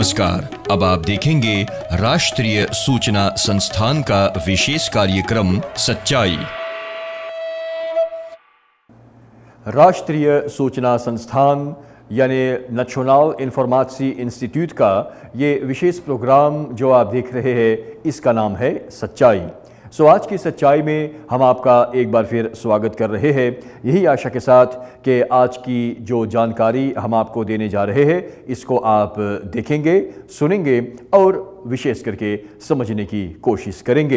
नमस्कार। अब आप देखेंगे राष्ट्रीय सूचना संस्थान का विशेष कार्यक्रम सच्चाई। राष्ट्रीय सूचना संस्थान यानी नेशनल इन्फॉर्मेशन इंस्टीट्यूट का ये विशेष प्रोग्राम जो आप देख रहे हैं, इसका नाम है सच्चाई। आज की सच्चाई में हम आपका एक बार फिर स्वागत कर रहे हैं, यही आशा के साथ कि आज की जो जानकारी हम आपको देने जा रहे हैं, इसको आप देखेंगे, सुनेंगे और विशेष करके समझने की कोशिश करेंगे।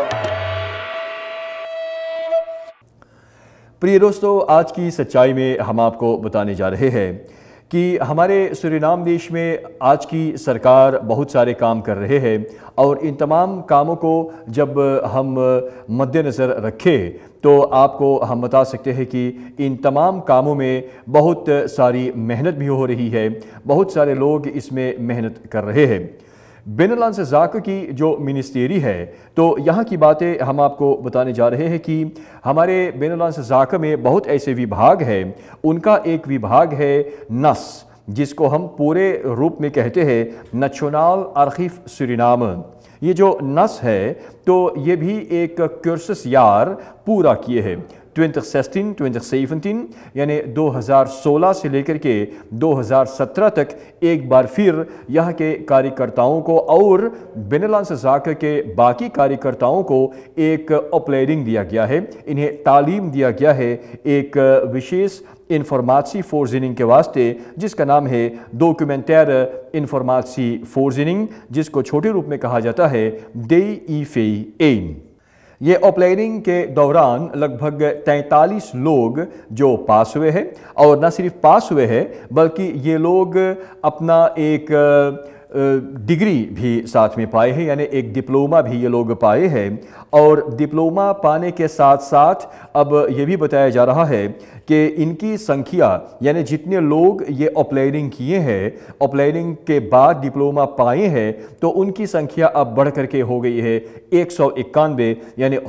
प्रिय दोस्तों, आज की सच्चाई में हम आपको बताने जा रहे हैं कि हमारे सूरीनाम देश में आज की सरकार बहुत सारे काम कर रहे हैं और इन तमाम कामों को जब हम मद्देनज़र रखें तो आपको हम बता सकते हैं कि इन तमाम कामों में बहुत सारी मेहनत भी हो रही है, बहुत सारे लोग इसमें मेहनत कर रहे हैं। बैनुल ज़ाक़ा की जो मिनिस्ट्री है, तो यहाँ की बातें हम आपको बताने जा रहे हैं कि हमारे बैनुल ज़ाक़ा में बहुत ऐसे विभाग हैं। उनका एक विभाग है नस, जिसको हम पूरे रूप में कहते हैं नेशनल आर्कीव सूरीनाम। ये जो नस है तो ये भी एक कोर्स यार पूरा किए हैं 2016-2017 यानी 2016 से लेकर के 2017 तक एक बार फिर यहाँ के कार्यकर्ताओं को और बैनुल ज़ाक़ा के बाकी कार्यकर्ताओं को एक अपग्रेडिंग दिया गया है, इन्हें तालीम दिया गया है एक विशेष इन्फॉर्मेशन फोर्जिनिंग के वास्ते, जिसका नाम है डॉक्यूमेंटर इन्फॉर्मेशन फोर्जिनिंग, जिसको छोटे रूप में कहा जाता है DEFA। ये अपग्रेडिंग के दौरान लगभग 43 लोग जो पास हुए हैं, और न सिर्फ पास हुए हैं बल्कि ये लोग अपना एक डिग्री भी साथ में पाए हैं, यानी एक डिप्लोमा भी ये लोग पाए हैं। और डिप्लोमा पाने के साथ साथ अब ये भी बताया जा रहा है कि इनकी संख्या यानी जितने लोग ये अपग्रेडिंग किए हैं, अपग्रेडिंग के बाद डिप्लोमा पाए हैं, तो उनकी संख्या अब बढ़ करके हो गई है 191 यानी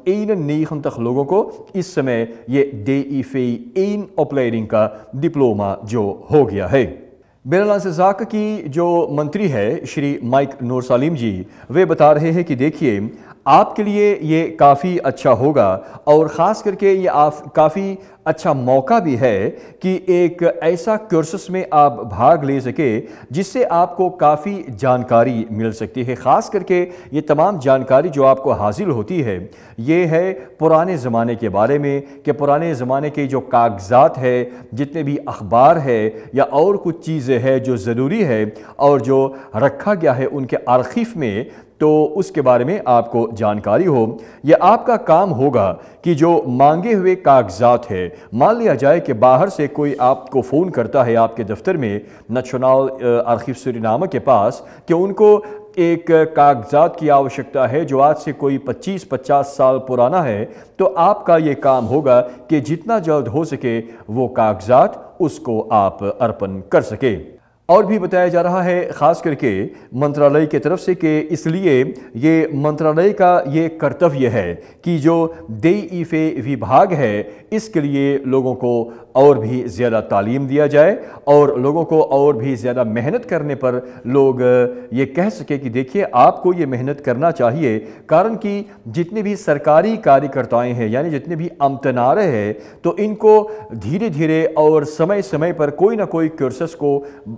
191 लोगों को इस समय ये DEFA अपग्रेडिंग का डिप्लोमा जो हो गया है। बैनुल ज़ाक़ा की जो मंत्री है श्री माइक नूर सलीम जी, वे बता रहे हैं कि देखिए आपके लिए ये काफ़ी अच्छा होगा और ख़ास करके ये आप काफ़ी अच्छा मौका भी है कि एक ऐसा कोर्स में आप भाग ले सके जिससे आपको काफ़ी जानकारी मिल सकती है। ख़ास करके ये तमाम जानकारी जो आपको हासिल होती है, ये है पुराने ज़माने के बारे में कि पुराने ज़माने के जो कागज़ात है, जितने भी अखबार है या और कुछ चीज़ें हैं जो ज़रूरी है और जो रखा गया है उनके आर्कीव में, तो उसके बारे में आपको जानकारी हो। यह आपका काम होगा कि जो मांगे हुए कागजात है, मान लिया जाए कि बाहर से कोई आपको फ़ोन करता है आपके दफ्तर में नेशनल आर्कीव सूरीनाम के पास कि उनको एक कागजात की आवश्यकता है जो आज से कोई 25-50 साल पुराना है, तो आपका ये काम होगा कि जितना जल्द हो सके वो कागजात उसको आप अर्पण कर सके। और भी बताया जा रहा है ख़ास करके मंत्रालय की तरफ से कि इसलिए ये मंत्रालय का ये कर्तव्य है कि जो DEFA विभाग है, इसके लिए लोगों को और भी ज़्यादा तालीम दिया जाए और लोगों को और भी ज़्यादा मेहनत करने पर लोग ये कह सके कि देखिए आपको ये मेहनत करना चाहिए। कारण कि जितने भी सरकारी कार्यकर्ताएं हैं यानी जितने भी अमतनारे हैं, तो इनको धीरे धीरे और समय समय पर कोई ना कोई कोर्सेस को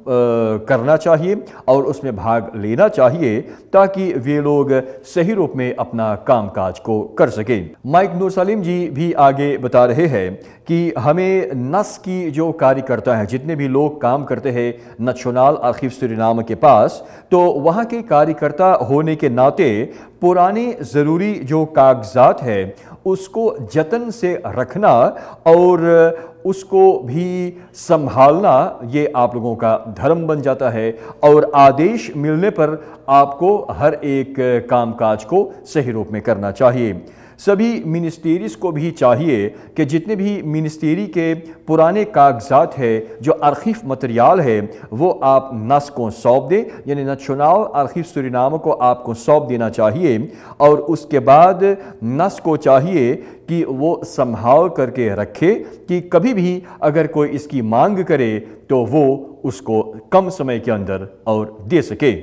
करना चाहिए और उसमें भाग लेना चाहिए ताकि वे लोग सही रूप में अपना कामकाज को कर सके। माइक नूर सलीम जी भी आगे बता रहे हैं कि हमें नस की जो कार्यकर्ता हैं, जितने भी लोग काम करते हैं नेशनल आर्कीव सूरीनाम के पास, तो वहाँ के कार्यकर्ता होने के नाते पुराने ज़रूरी जो कागजात है उसको जतन से रखना और उसको भी संभालना, ये आप लोगों का धर्म बन जाता है और आदेश मिलने पर आपको हर एक कामकाज को सही रूप में करना चाहिए। सभी मिनिस्ट्रीज को भी चाहिए कि जितने भी मिनिस्ट्री के पुराने कागजात है, जो आर्खिव मटेरियल है, वो आप नस को सौंप दें, यानी नेशनल आर्खिव सूरीनाम को आपको सौंप देना चाहिए। और उसके बाद नस को चाहिए कि वो संभाल करके रखे कि कभी भी अगर कोई इसकी मांग करे तो वो उसको कम समय के अंदर और दे सके।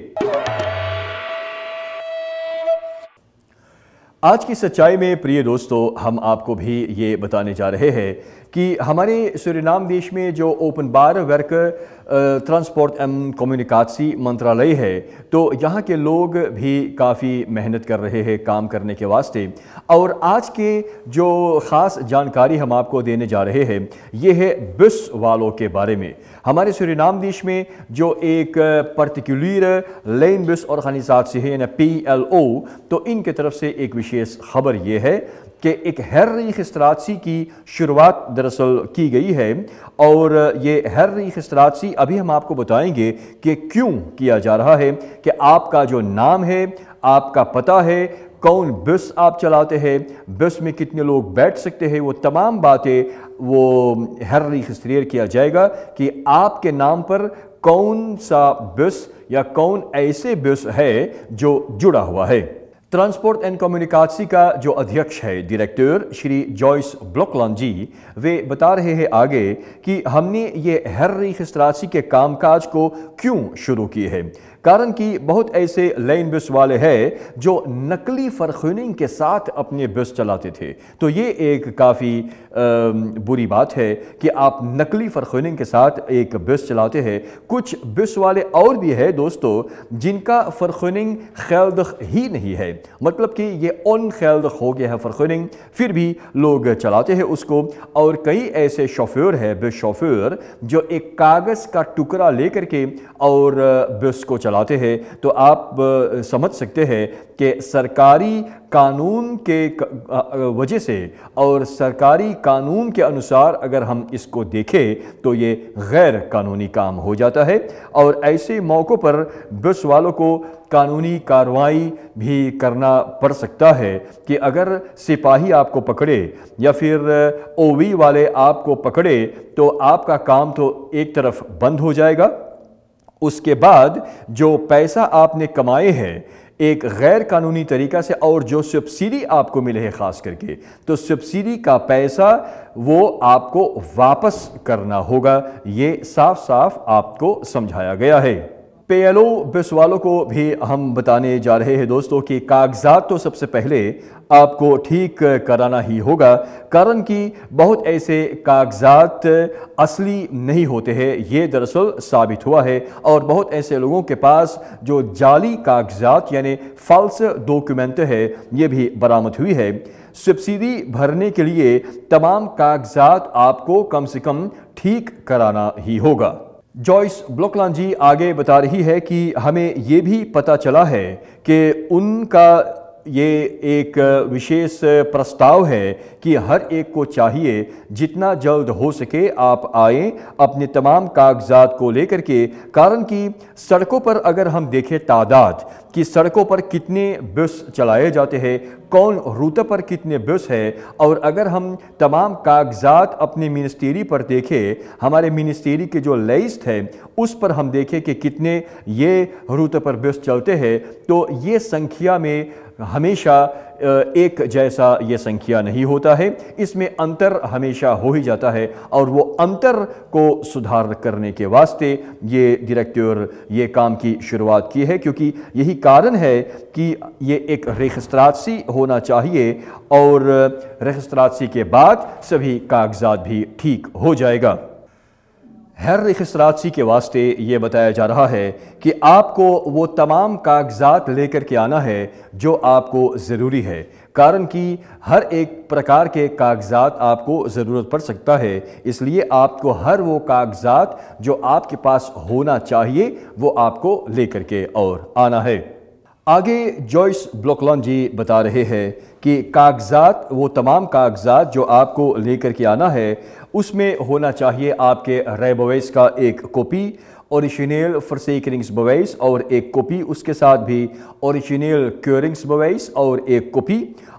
आज की सच्चाई में प्रिय दोस्तों, हम आपको भी ये बताने जा रहे हैं कि हमारे सूरीनाम देश में जो ओपनबार वर्क ट्रांसपोर्ट एवं कम्युनिकाtie मंत्रालय है, तो यहाँ के लोग भी काफ़ी मेहनत कर रहे हैं काम करने के वास्ते। और आज के जो ख़ास जानकारी हम आपको देने जा रहे हैं ये है बस वालों के बारे में। हमारे सूरीनाम देश में जो एक पर्टिकुलर लेन बस ऑर्गेनाइजेशन है, यानी PLO, तो इनके तरफ से एक विशेष खबर ये है कि एक हेर्रिगिstratie की शुरुआत दरअसल की गई है। और ये हेर्रिगिstratie अभी हम आपको बताएंगे कि क्यों किया जा रहा है, कि आपका जो नाम है, आपका पता है, कौन बस आप चलाते हैं, बस में कितने लोग बैठ सकते हैं, वो तमाम बातें वो हेर्रिगिस्ट्रेट किया जाएगा कि आपके नाम पर कौन सा बस या कौन ऐसे बस है जो जुड़ा हुआ है। ट्रांसपोर्ट एंड कम्युनिकाtie का जो अध्यक्ष है, director Shri Joyce Blokland ji, वे बता रहे हैं आगे कि हमने ये हेर्रिगिstratie के कामकाज को क्यों शुरू किए हैं। कारण कि बहुत ऐसे लाइन बस वाले हैं जो नकली फरखुनिंग के साथ अपने बस चलाते थे। तो ये एक काफ़ी बुरी बात है कि आप नकली फरखुनिंग के साथ एक बस चलाते हैं। कुछ बस वाले और भी है दोस्तों जिनका फरखुनिंग खैलदख ही नहीं है, मतलब कि ये ऑन खैलदख हो गया है फरखुनिंग, फिर भी लोग चलाते हैं उसको। और कई ऐसे शोफर है, बस शोफर, जो एक कागज़ का टुकड़ा लेकर के और बस को चलाते हैं। तो आप समझ सकते हैं कि सरकारी कानून के वजह से और सरकारी कानून के अनुसार अगर हम इसको देखें तो ये गैर कानूनी काम हो जाता है। और ऐसे मौक़ों पर बस वालों को कानूनी कार्रवाई भी करना पड़ सकता है कि अगर सिपाही आपको पकड़े या फिर OV वाले आपको पकड़े तो आपका काम तो एक तरफ बंद हो जाएगा। उसके बाद जो पैसा आपने कमाए हैं एक गैर कानूनी तरीका से, और जो सब्सिडी आपको मिले है ख़ास करके, तो सब्सिडी का पैसा वो आपको वापस करना होगा। ये साफ साफ आपको समझाया गया है। PLO बस वालों को भी हम बताने जा रहे हैं दोस्तों कि कागजात तो सबसे पहले आपको ठीक कराना ही होगा, कारण कि बहुत ऐसे कागजात असली नहीं होते हैं, ये दरअसल साबित हुआ है। और बहुत ऐसे लोगों के पास जो जाली कागजात यानी फॉल्स डॉक्यूमेंट है, ये भी बरामद हुई है। सब्सिडी भरने के लिए तमाम कागजात आपको कम से कम ठीक कराना ही होगा। जॉयस ब्लॉकलैंड जी आगे बता रही है कि हमें ये भी पता चला है कि उनका ये एक विशेष प्रस्ताव है कि हर एक को चाहिए जितना जल्द हो सके आप आए अपने तमाम कागजात को लेकर के। कारण कि सड़कों पर अगर हम देखें तादाद कि सड़कों पर कितने बस चलाए जाते हैं, कौन रूट पर कितने बस है, और अगर हम तमाम कागजात अपने मिनिस्ट्री पर देखें, हमारे मिनिस्ट्री के जो लिस्ट है उस पर हम देखें कि कितने ये रूट पर बस चलते हैं, तो ये संख्या में हमेशा एक जैसा ये संख्या नहीं होता है, इसमें अंतर हमेशा हो ही जाता है। और वो अंतर को सुधार करने के वास्ते ये डायरेक्टर ये काम की शुरुआत की है, क्योंकि यही कारण है कि ये एक रजिस्ट्रेशन होना चाहिए और रजिस्ट्रेशन के बाद सभी कागजात भी ठीक हो जाएगा। हेर्रिगिstratie के वास्ते ये बताया जा रहा है कि आपको वो तमाम कागजात लेकर के आना है जो आपको ज़रूरी है, कारण कि हर एक प्रकार के कागजात आपको ज़रूरत पड़ सकता है। इसलिए आपको हर वो कागजात जो आपके पास होना चाहिए वो आपको लेकर के और आना है। आगे जॉयस ब्लॉकलैंड जी बता रहे हैं कि कागजात, वो तमाम कागजात जो आपको लेकर के आना है उसमें होना चाहिए आपके रेबवेस का एक कॉपी, ओरिजिनल फॉर्सेकरिंग्सbewijs और एक कॉपी, उसके साथ भी ओरिजिनल क्योरिंग्सbewijs और एक कॉपी,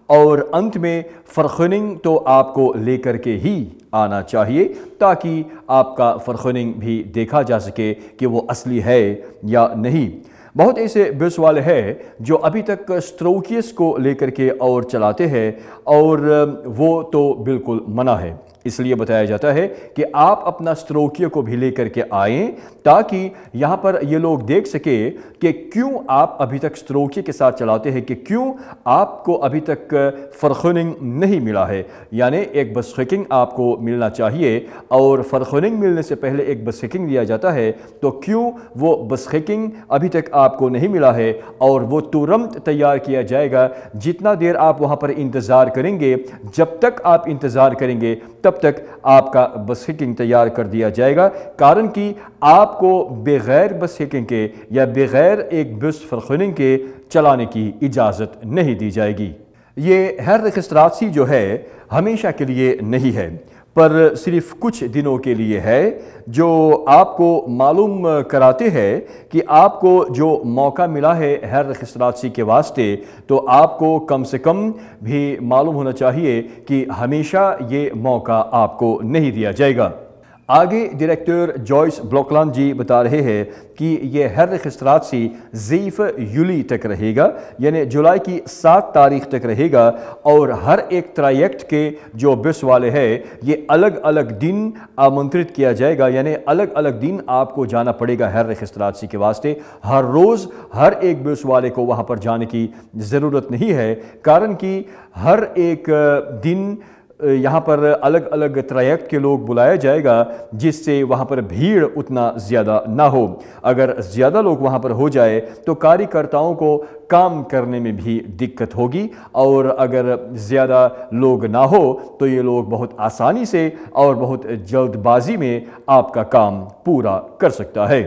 और अंत में फरखुनिंग तो आपको लेकर के ही आना चाहिए ताकि आपका फरखुनिंग भी देखा जा सके कि वो असली है या नहीं। बहुत ऐसे बस वाले हैं जो अभी तक स्ट्रोकियस को लेकर के और चलाते हैं और वो तो बिल्कुल मना है। इसलिए बताया जाता है कि आप अपना स्ट्रोकिया को भी लेकर के आएँ ताकि यहाँ पर ये लोग देख सके कि क्यों आप अभी तक स्ट्रोकिया के साथ चलाते हैं, कि क्यों आपको अभी तक फरखुनिंग नहीं मिला है। यानी एक बसखिकिंग आपको मिलना चाहिए और फरखुनिंग मिलने से पहले एक बसखिकिंग दिया जाता है, तो क्यों वो बसखिकिंग अभी तक आपको नहीं मिला है और वो तुरंत तैयार किया जाएगा। जितना देर आप वहाँ पर इंतज़ार करेंगे, जब तक आप इंतज़ार करेंगे तब तक आपका बसखिकिंग तैयार कर दिया जाएगा, कारण कि आपको बगैर बसखिकिंग के या बगैर एक बस फरखुनिंग के चलाने की इजाज़त नहीं दी जाएगी। ये हर रजिस्ट्रासी जो है हमेशा के लिए नहीं है, पर सिर्फ कुछ दिनों के लिए है, जो आपको मालूम कराते हैं कि आपको जो मौका मिला है हर रजिस्ट्रासी के वास्ते, तो आपको कम से कम भी मालूम होना चाहिए कि हमेशा ये मौका आपको नहीं दिया जाएगा। आगे डायरेक्टर जॉयस ब्लॉकलैंड जी बता रहे हैं कि ये हर रजिस्ट्रासी ज़ीफ़ यूली तक रहेगा, यानी जुलाई की 7 तारीख तक रहेगा और हर एक ट्रायेक्ट के जो बस वाले हैं ये अलग अलग दिन आमंत्रित किया जाएगा, यानी अलग अलग दिन आपको जाना पड़ेगा हर रजिस्ट्रासी के वास्ते। हर रोज़ हर एक बस वाले को वहाँ पर जाने की ज़रूरत नहीं है, कारण कि हर एक दिन यहाँ पर अलग अलग ट्रायेक्ट के लोग बुलाया जाएगा, जिससे वहाँ पर भीड़ उतना ज़्यादा ना हो। अगर ज़्यादा लोग वहाँ पर हो जाए तो कार्यकर्ताओं को काम करने में भी दिक्कत होगी, और अगर ज़्यादा लोग ना हो तो ये लोग बहुत आसानी से और बहुत जल्दबाजी में आपका काम पूरा कर सकता है।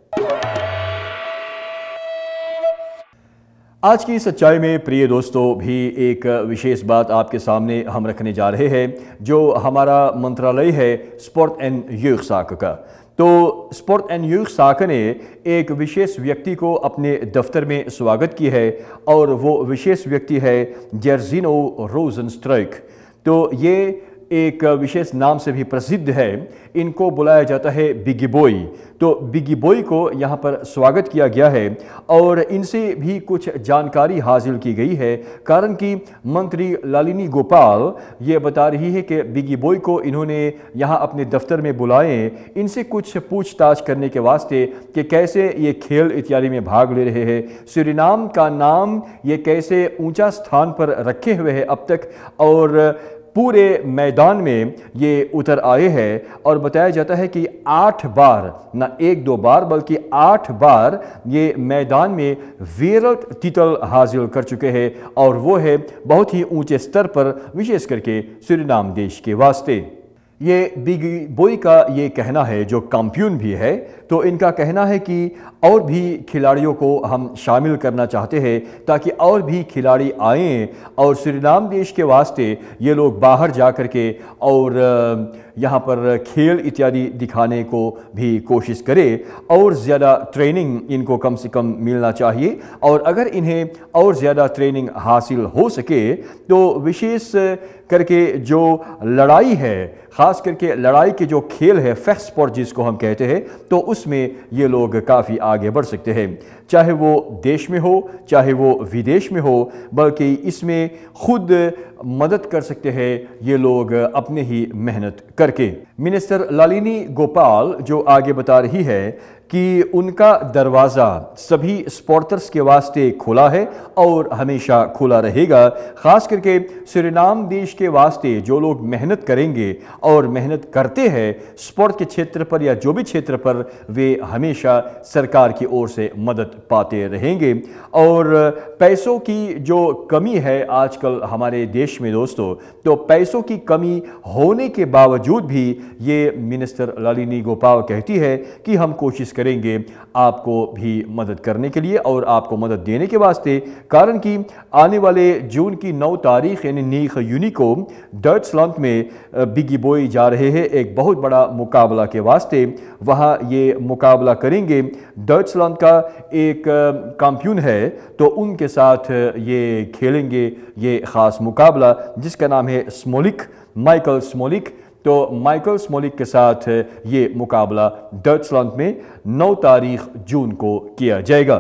आज की सच्चाई में प्रिय दोस्तों भी एक विशेष बात आपके सामने हम रखने जा रहे हैं, जो हमारा मंत्रालय है स्पोर्ट एंड यूथ साक का। तो स्पोर्ट एंड यूथ साक ने एक विशेष व्यक्ति को अपने दफ्तर में स्वागत की है, और वो विशेष व्यक्ति है जर्जिनो रोजनस्ट्राइक। तो ये एक विशेष नाम से भी प्रसिद्ध है। इनको बुलाया जाता है बिगी बॉय। तो बिगी बॉय को यहाँ पर स्वागत किया गया है और इनसे भी कुछ जानकारी हासिल की गई है, कारण कि मंत्री लालिनी गोपाल ये बता रही है कि बिगी बॉय को इन्होंने यहाँ अपने दफ्तर में बुलाए इनसे कुछ पूछताछ करने के वास्ते कि कैसे ये खेल इत्यादि में भाग ले रहे हैं, सूरीनाम का नाम ये कैसे ऊंचा स्थान पर रखे हुए हैं अब तक, और पूरे मैदान में ये उतर आए हैं। और बताया जाता है कि 8 बार, ना 1-2 बार बल्कि 8 बार ये मैदान में विराट टाइटल हासिल कर चुके हैं, और वो है बहुत ही ऊंचे स्तर पर, विशेष करके सूरीनाम देश के वास्ते। ये बिगी बॉय का ये कहना है, जो कैंपियन भी है, तो इनका कहना है कि और भी खिलाड़ियों को हम शामिल करना चाहते हैं ताकि और भी खिलाड़ी आएँ और सूरीनाम देश के वास्ते ये लोग बाहर जा कर के और यहाँ पर खेल इत्यादि दिखाने को भी कोशिश करें, और ज़्यादा ट्रेनिंग इनको कम से कम मिलना चाहिए। और अगर इन्हें और ज़्यादा ट्रेनिंग हासिल हो सके तो विशेष करके जो लड़ाई है, ख़ास करके लड़ाई के जो खेल है, फाइट स्पोर्ट जिसको हम कहते हैं, तो उसमें ये लोग काफ़ी आगे बढ़ सकते हैं, चाहे वो देश में हो चाहे वो विदेश में हो, बल्कि इसमें खुद मदद कर सकते हैं ये लोग अपने ही मेहनत करके। मिनिस्टर लालिनी गोपाल जो आगे बता रही है कि उनका दरवाज़ा सभी स्पोर्टर्स के वास्ते खुला है और हमेशा खुला रहेगा, ख़ास करके सूरीनाम देश के वास्ते जो लोग मेहनत करेंगे और मेहनत करते हैं स्पोर्ट के क्षेत्र पर या जो भी क्षेत्र पर, वे हमेशा सरकार की ओर से मदद पाते रहेंगे। और पैसों की जो कमी है आजकल हमारे देश में दोस्तों, तो पैसों की कमी होने के बावजूद भी ये मिनिस्टर लालिनी गोपाल कहती है कि हम कोशिश करें करेंगे आपको भी मदद करने के लिए और आपको मदद देने के वास्ते, कारण कि आने वाले जून की 9 तारीख यानी 9 यूनी को डर्ट्सलैंड में बिगी बॉय जा रहे हैं एक बहुत बड़ा मुकाबला के वास्ते। वहाँ ये मुकाबला करेंगे, डर्ट्सलैंड का एक कैंपियन है तो उनके साथ ये खेलेंगे ये ख़ास मुकाबला जिसका नाम है स्मोलिक, माइकल स्मोलिक। तो माइकल स्मोलिक के साथ ये मुकाबला डर्ट्सलैंड में 9 तारीख जून को किया जाएगा।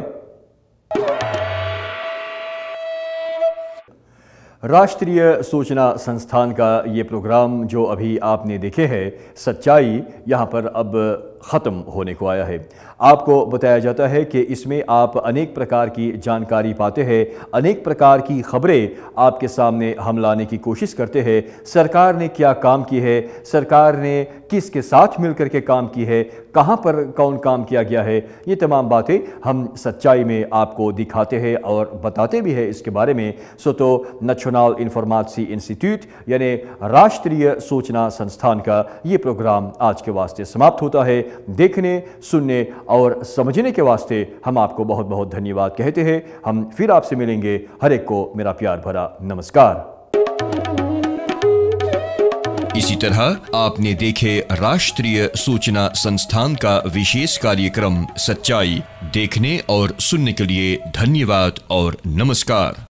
राष्ट्रीय सूचना संस्थान का ये प्रोग्राम जो अभी आपने देखे हैं सच्चाई, यहाँ पर अब ख़त्म होने को आया है। आपको बताया जाता है कि इसमें आप अनेक प्रकार की जानकारी पाते हैं, अनेक प्रकार की खबरें आपके सामने हम लाने की कोशिश करते हैं। सरकार ने क्या काम की है, सरकार ने किसके साथ मिलकर के काम की है, कहाँ पर कौन काम किया गया है, ये तमाम बातें हम सच्चाई में आपको दिखाते हैं और बताते भी हैं इसके बारे में। सो तो नेशनल इन्फॉर्मेशन इंस्टीट्यूट यानी राष्ट्रीय सूचना संस्थान का ये प्रोग्राम आज के वास्ते समाप्त होता है। देखने, सुनने और समझने के वास्ते हम आपको बहुत बहुत धन्यवाद कहते हैं। हम फिर आपसे मिलेंगे। हर एक को मेरा प्यार भरा नमस्कार। इसी तरह आपने देखे राष्ट्रीय सूचना संस्थान का विशेष कार्यक्रम सच्चाई। देखने और सुनने के लिए धन्यवाद और नमस्कार।